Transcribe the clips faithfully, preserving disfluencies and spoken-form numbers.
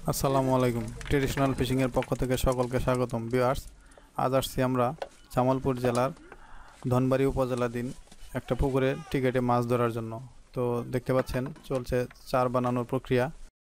আসসালামু আলাইকুম। Traditional fishing এর পক্ষ থেকে সকলকে স্বাগতম ভিউয়ার্স। আজ আসছি আমরা জামালপুর জেলার ধনবাড়ি উপজেলাধীন একটা পুকুরে টিকেটে মাছ ধরার জন্য। তো দেখতে পাচ্ছেন চলছে চার বানানোর প্রক্রিয়া।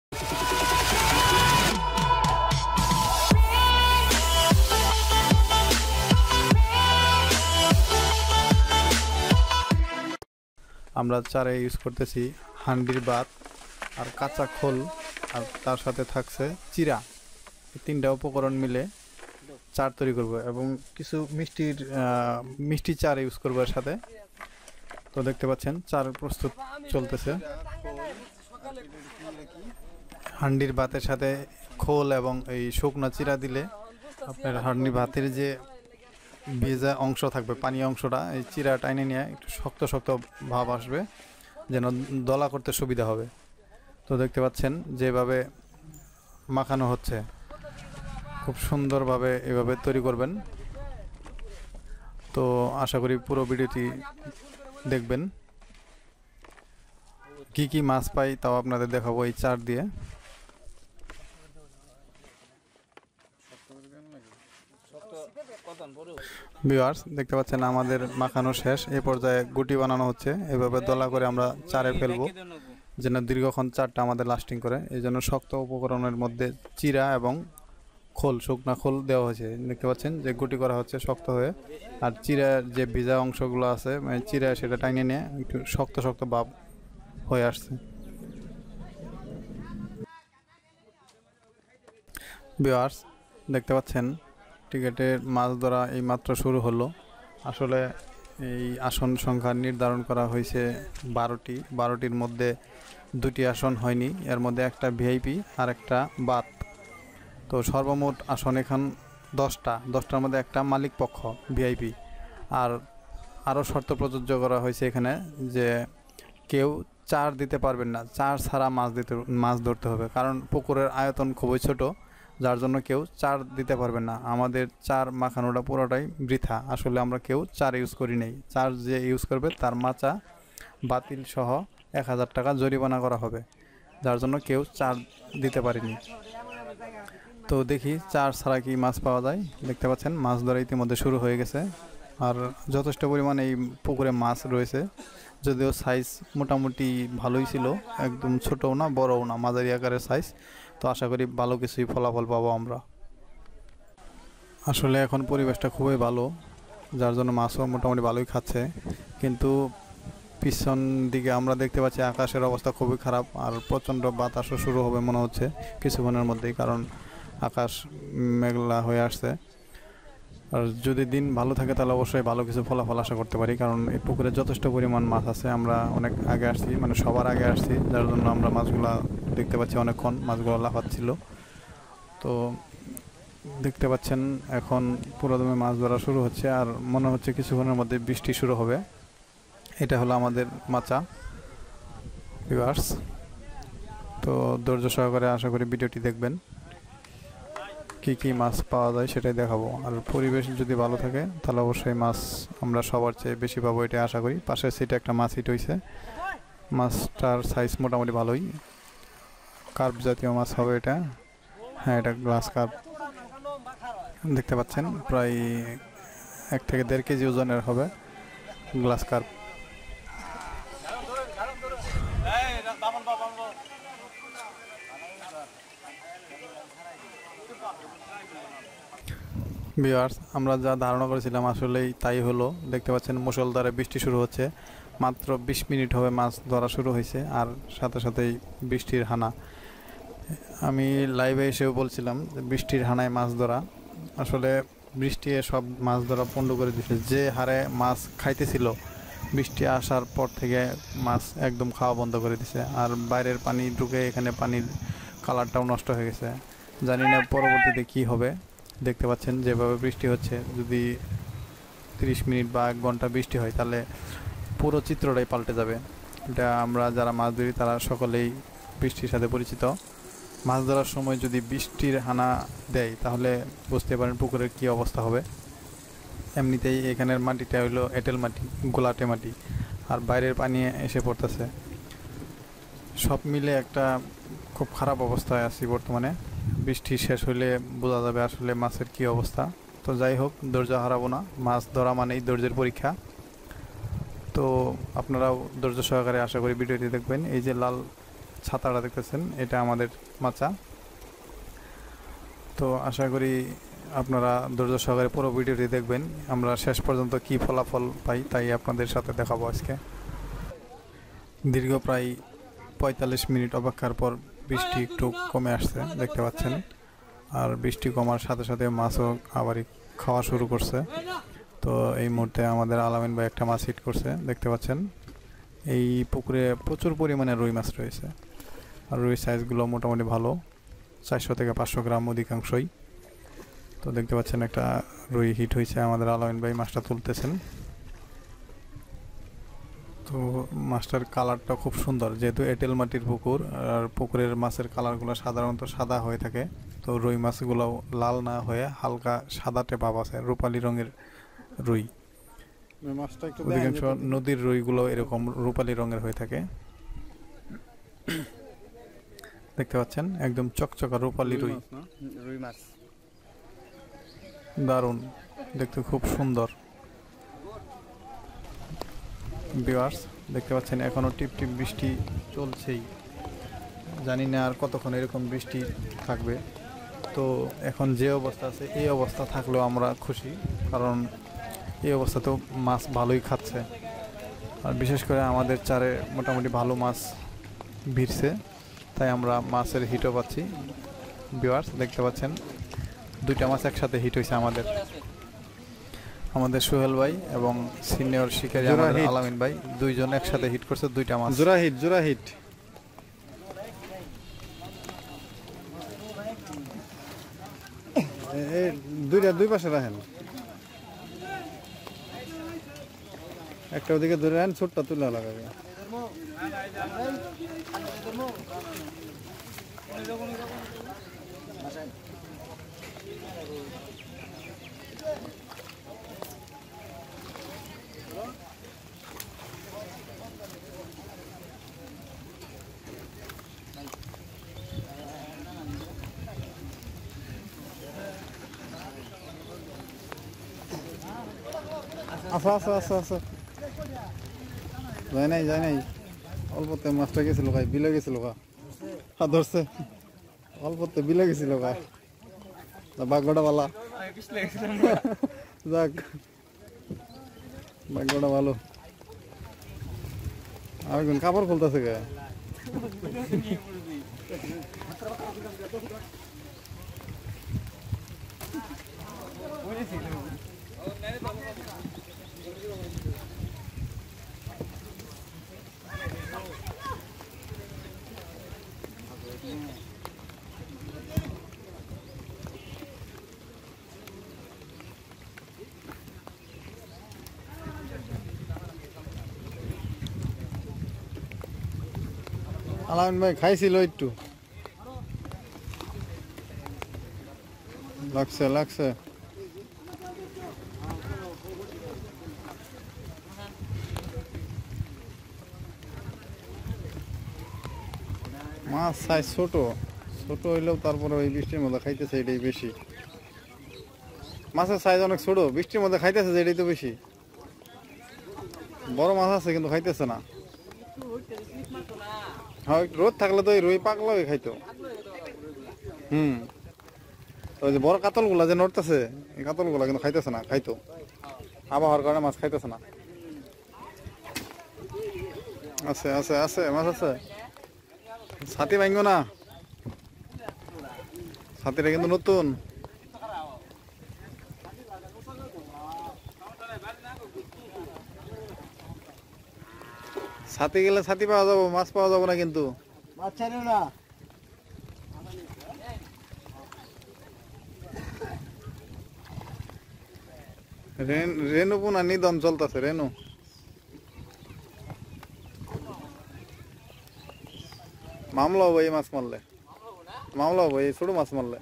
আমরা চারে ইউজ করতেছি হান্ডির বাত আর কাঁচা খোল, আর তার সাথে থাকছে চিরা। তিনটা উপকরণ মিলে চার তৈরি করব এবং কিছু মিষ্টির মিষ্টি চার ইউজ করবো এর সাথে। তো দেখতে পাচ্ছেন চার প্রস্তুত চলতেছে। হান্ডির ভাতের সাথে খোল এবং এই শুকনো চিরা দিলে আপনার হান্ডির ভাতের যে ভেজা অংশ থাকবে, পানি অংশটা এই চিরা টাইনে নিয়ে একটু শক্ত শক্ত ভাব আসবে, যেন দলা করতে সুবিধা হবে। তো দেখতে পাচ্ছেন যেভাবে মাখানো হচ্ছে, খুব সুন্দরভাবে এভাবে তৈরি করবেন। তো আশা করি পুরো ভিডিওটি দেখবেন। কি কি মাছ পাই তাও আপনাদের দেখাবো এই চার দিয়ে। ভিউয়ার্স দেখতে পাচ্ছেন আমাদের মাখানো শেষ। এই পর্যায়ে গুটি বানানো হচ্ছে। এভাবে দলা করে আমরা চারে ফেলবো যেন দীর্ঘক্ষণ চারটা আমাদের লাস্টিং করে। এই জন্য শক্ত উপকরণের মধ্যে চিরা এবং খোল, শুকনা খোল দেওয়া হয়েছে। দেখতে পাচ্ছেন যে গুটি করা হচ্ছে শক্ত হয়ে, আর চিরার যে ভিজা অংশগুলো আছে মানে চিরা সেটা টাইনে নিয়ে একটু শক্ত শক্ত ভাব হয়ে আসছে। ভিউয়ার্স দেখতে পাচ্ছেন টিকেটের মাছ ধরা এই মাত্র শুরু হলো। আসলে এই আসন সংখ্যা নির্ধারণ করা হয়েছে বারোটি। বারোটির মধ্যে দুটি আসন হয়নি, এর মধ্যে একটা ভিআইপি আর একটা বাত। তো সর্বমোট আসন এখন দশটা। দশটার মধ্যে একটা মালিক পক্ষ ভিআইপি। আর আরও শর্ত প্রযোজ্য করা হয়েছে এখানে যে কেউ চার দিতে পারবেন না, চার ছাড়া মাছ দিতে মাছ ধরতে হবে। কারণ পুকুরের আয়তন খুবই ছোট, যার জন্য কেউ চার দিতে পারবেন না। আমাদের চার মাখানোটা পুরোটাই বৃথা। আসলে আমরা কেউ চার ইউজ করি নাই। চার যে ইউজ করবে তার মাচা বাতিল সহ এক হাজার টাকা জরিমানা করা হবে, যার জন্য কেউ চার দিতে পারেনি। তো দেখি চার ছাড়া কি মাছ পাওয়া যায়। দেখতে পাচ্ছেন মাছ ধরা ইতিমধ্যে শুরু হয়ে গেছে, আর যথেষ্ট পরিমাণ এই পুকুরে মাছ রয়েছে। যদিও সাইজ মোটামুটি ভালোই ছিল, একদম ছোটও না বড়ও না, মাঝারি আকারের সাইজ। তো আশা করি ভালো কিছুই ফলাফল পাবো আমরা। আসলে এখন পরিবেশটা খুবই ভালো, যার জন্য মাছও মোটামুটি ভালোই খাচ্ছে। কিন্তু পিছন দিকে আমরা দেখতে পাচ্ছি আকাশের অবস্থা খুবই খারাপ, আর প্রচণ্ড বাতাসও শুরু হবে মনে হচ্ছে কিছুক্ষণের মধ্যেই, কারণ আকাশ মেঘলা হয়ে আসছে। আর যদি দিন ভালো থাকে তাহলে অবশ্যই ভালো কিছু ফলাফল আশা করতে পারি, কারণ এই পুকুরে যথেষ্ট পরিমাণ মাছ আছে। আমরা অনেক আগে আসছি, মানে সবার আগে আসছি, যার জন্য আমরা মাছগুলা দেখতে পাচ্ছি অনেকক্ষণ মাছগুলো লাফাচ্ছিল। তো দেখতে পাচ্ছেন এখন পুরোদমে মাছ ধরা শুরু হচ্ছে, আর মনে হচ্ছে কিছুক্ষণের মধ্যে বৃষ্টি শুরু হবে। এটা হলো আমাদের মাচা ভিউয়ার্স। তো ধৈর্য সহকারে আশা করি ভিডিওটি দেখবেন। কি কি মাছ পাওয়া যায় সেটাই দেখাবো, আর পরিবেশ যদি ভালো থাকে তাহলে অবশ্যই মাছ আমরা সবার চেয়ে বেশি পাবো, এটাই আশা করি। পাশের সিটে একটা মাছ হিট হয়েছে। মাছটার সাইজ মোটামুটি ভালোই, কার্প জাতীয় মাছ হবে এটা। হ্যাঁ, এটা গ্লাস কার্প। দেখতে পাচ্ছেন প্রায় এক থেকে দেড় কেজি ওজনের হবে গ্লাস কার্প। ভিউয়ার্স আমরা যা ধারণা করেছিলাম আসলেই তাই হলো। দেখতে পাচ্ছেন মুষলধারে বৃষ্টি শুরু হচ্ছে। মাত্র বিশ মিনিট হবে মাছ ধরা শুরু হয়েছে, আর সাথে সাথেই বৃষ্টির হানা। আমি লাইভে এসেও বলছিলাম যে বৃষ্টির হানায় মাছ ধরা। আসলে বৃষ্টি সব মাছ ধরা বন্ধ করে দিয়েছে। যে হারে মাছ খাইতেছিল বৃষ্টি আসার পর থেকে মাছ একদম খাওয়া বন্ধ করে দিছে, আর বাইরের পানি ঢুকে এখানে পানির কালারটাও নষ্ট হয়ে গেছে। জানি না পরবর্তীতে কি হবে। দেখতে পাচ্ছেন যেভাবে বৃষ্টি হচ্ছে, যদি তিরিশ মিনিট বা এক ঘন্টা বৃষ্টি হয় তাহলে পুরো চিত্রটাই পাল্টে যাবে। এটা আমরা যারা মাছ ধরি তারা সকলেই বৃষ্টির সাথে পরিচিত। মাছ ধরার সময় যদি বৃষ্টির হানা দেয় তাহলে বুঝতে পারেন পুকুরের কী অবস্থা হবে। এমনিতেই এখানের মাটিটা হইলো এঁটেল মাটি, গোলাটে মাটি, আর বাইরের পানি এসে পড়তেছে। সব মিলে একটা খুব খারাপ অবস্থায় আছি বর্তমানে। বৃষ্টি শেষ হলে বোঝা যাবে আসলে মাছের কি অবস্থা। তো যাই হোক, ধৈর্য হারাবো না, মাছ ধরা মানেই ধৈর্যের পরীক্ষা। তো আপনারাও ধৈর্য সহকারে আশা করি ভিডিওটি দেখবেন। এই যে লাল ছাতাটা দেখতেছেন, এটা আমাদের মাচা। তো আশা করি আপনারা ধৈর্য সহকারে পুরো ভিডিওটি দেখবেন, আমরা শেষ পর্যন্ত কি ফলাফল পাই তাই আপনাদের সাথে দেখাবো আজকে। দীর্ঘ প্রায় পঁয়তাল্লিশ মিনিট অপেক্ষার পর বৃষ্টি একটু কমে আসছে, দেখতে পাচ্ছেন। আর বৃষ্টি কমার সাথে সাথে মাছও আবারই খাওয়া শুরু করছে। তো এই মুহূর্তে আমাদের আলামিন ভাই একটা মাছ হিট করছে, দেখতে পাচ্ছেন। এই পুকুরে প্রচুর পরিমাণে রুই মাছ রয়েছে, আর রুই সাইজগুলো মোটামুটি ভালো, চারশো থেকে পাঁচশো গ্রাম অধিকাংশই। তো দেখতে পাচ্ছেন একটা রুই হিট হয়েছে, আমাদের আলামিন ভাই মাছটা তুলতেছেন। তো মাছটার কালারটা খুব সুন্দর, যেহেতু এঁটেল মাটির পুকুর, আর পুকুরের মাছের কালারগুলো সাধারণত সাদা হয়ে থাকে। তো রুই মাছগুলো লাল না হয়ে হালকা সাদাটে ভাব আছে, রূপালি রঙের রুই। অধিকাংশ নদীর রুইগুলো এরকম রূপালি রঙের হয়ে থাকে, দেখতে পাচ্ছেন, একদম চকচকা রূপালি রুই রুই মাছ। দারুণ দেখতে, খুব সুন্দর। ভিউয়ার্স দেখতে পাচ্ছেন এখনো টিপ টিপ বৃষ্টি চলছেই, জানি না আর কতক্ষণ এরকম বৃষ্টি থাকবে। তো এখন যে অবস্থা আছে এই অবস্থা থাকলেও আমরা খুশি, কারণ এই অবস্থাতেও মাছ ভালোই খাচ্ছে। আর বিশেষ করে আমাদের চারে মোটামুটি ভালো মাছ ভিড়ছে, তাই আমরা মাছের হিটও পাচ্ছি। ভিউয়ার্স দেখতে পাচ্ছেন দুইটা মাছ একসাথে হিট হয়েছে আমাদের। আমাদের সোহেল ভাই এবং সিনিয়র শিকারী আমাদের আলামিন ভাই দুইজন একসাথে হিট করছে দুইটা মাছ। জোড়া হিট জোড়া হিট দুইটা দুই পাশে রাখেন, একটা ওদিকে ধরে রাখেন, ছোটটা তুলে লাগাবে। আচ্ছা আচ্ছা আচ্ছা আচ্ছা যায় নাই যায় নাই অল্পতে মাছটা গেছিল ভাই, বিলে গেছিল গা, হ্যাঁ ধরছে অল্পতে বিলে গেছিল গা, ভাগ্যটা ভালো, যাক ভাগ্যটা ভালো। আর একজন কাপড় খুলতেছে গে, আলামিন ভাই খাইছিল একটু, লাগছে লাগছে। মাছ সাইজ ছোট ছোট হইলেও তারপরে ওই বৃষ্টির মধ্যে খাইতেছে এটাই বেশি। মাছের সাইজ অনেক ছোট, বৃষ্টির মধ্যে খাইতেছে যে এটাই তো বেশি। বড় মাছ আছে কিন্তু খাইতেছে না। হ্যাঁ রোদ থাকলে তো ওই রুই পাগলা হয়ে খাইতো। হুম ওই যে বড় কাতল গুলা যে নড়তেছে, এই কাতল গুলা কিন্তু খাইতেছে না, খাইতো আবহাওয়ার কারণে মাছ খাইতেছে না। আছে আছে আছে মাছ আছে, ছাতি ভাঙবো না, ছাতিটা কিন্তু নতুন। ছাতি গেলে ছাতি পাওয়া যাবো, মাছ পাওয়া যাবো না কিন্তু। রেনু পুনা নিদন চলতেছে, রেনু মামলা হবো এই মাছ মারলে, মামলা হবো এই ছোট মাছ মারলে।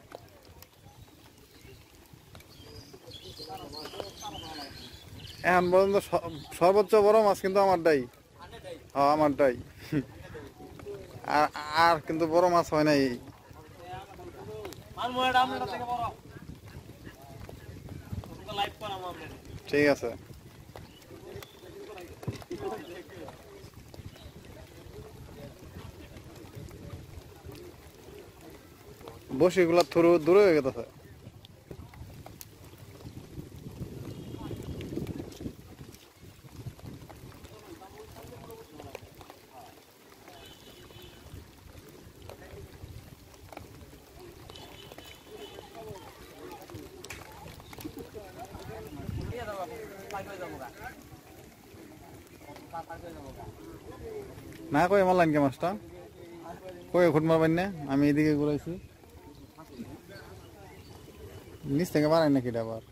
এখন পর্যন্ত সর্বোচ্চ বড় মাছ কিন্তু আমারটাই, হ্যাঁ আমারটাই। আর কিন্তু বড় মাছ হয় নাই। ঠিক আছে। বসিগুলা থরু দূরে হয়ে গেছে। না কই আমার লাইন কে মাছটা কই খুট মারবেন না, আমি এদিকে ঘুরাইছি নিচ থেকে মারাই নাকি এটা আবার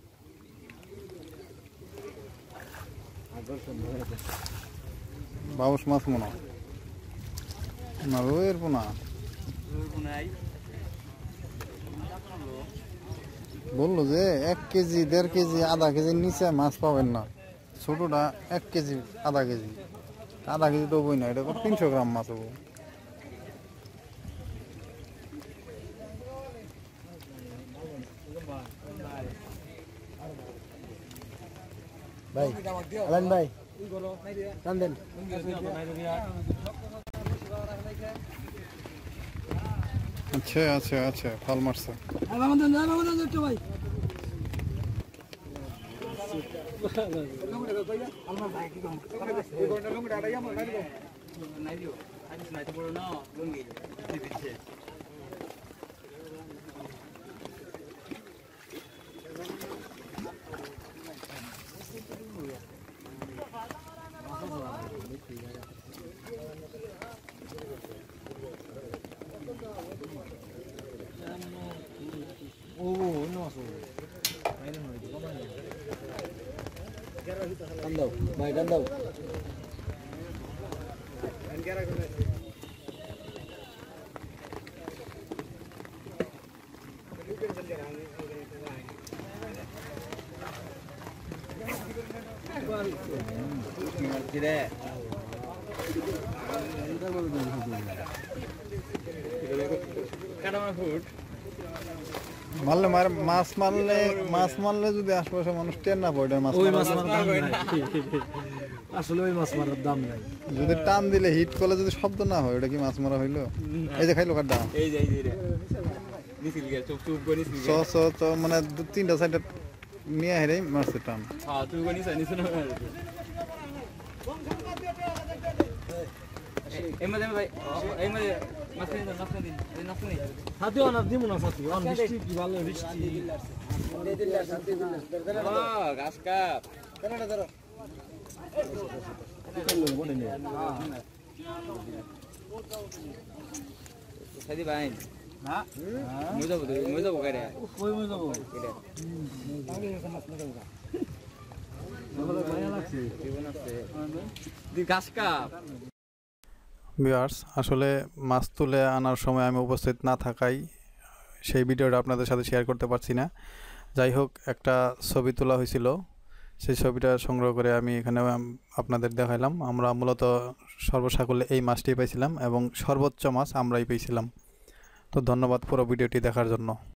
বাবুস মাছ মনে না রোয়ের পোনা বললো যে এক কেজি দেড় কেজি আধা কেজির নিচে মাছ পাবেন না, ছোটটা এক কেজি আধা কেজি আধা কেজি তো বই না, এটা তো তিনশো গ্রাম মাছ হবো। ভাই আলান ভাই টান দেন। আচ্ছা আচ্ছা আচ্ছা ফাল মারছে। ভাই ও অন্য মাছ টান দাও ভাই টান দাও। মারলে মার মাছ মারলে মাছ মারলে যদি আশপাশে মানুষ টেন না পড়ে মাছ ওই মারার- মাছ মারার দাম নাই আসলে ওই মাছ মারার দাম নাই। যদি টান দিলে হিট করলে যদি শব্দ না হয় ওটা কি মাছ মারা হইলো? এই যে খাইলো কাটা এই যে এই যে রে নিছিল গে চুপ চুপ করে নিছিল স স তো মানে দু তিনটা সাইডে নিয়ে হেরে মারছে টান। হ্যাঁ তুই কোনি সাইনিস না এই মধ্যে ভাই এই মধ্যে মাছ নিন মাছ নিন এই মাছ নিন সাথে অনার দিব না সাথে অন বৃষ্টি কি ভালো বৃষ্টি হ্যাঁ গাছ কাপ সাদি ভাই না মই যাব মই যাব কারে কই মই যাব এটা ভালো লাগছে জীবন আছে দি গাছ কাপ ভিউয়ার্স, আসলে মাছ তুলে আনার সময় আমি উপস্থিত না থাকাই সেই ভিডিওটা আপনাদের সাথে শেয়ার করতে পারছি না। যাই হোক, একটা ছবি তোলা হয়েছিল, সেই ছবিটা সংগ্রহ করে আমি এখানে আপনাদের দেখাইলাম। আমরা মূলত সর্বসাকুল্যে এই মাছটি পেয়েছিলাম এবং সর্বোচ্চ মাছ আমরাই পেয়েছিলাম। তো ধন্যবাদ পুরো ভিডিওটি দেখার জন্য।